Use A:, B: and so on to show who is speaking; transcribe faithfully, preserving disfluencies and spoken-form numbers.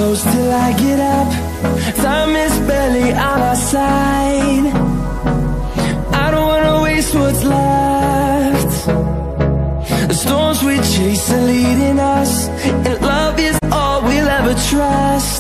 A: close till I get up. Time is barely on our side. I don't wanna waste what's left. The storms we chase are leading us, and love is all we'll ever trust.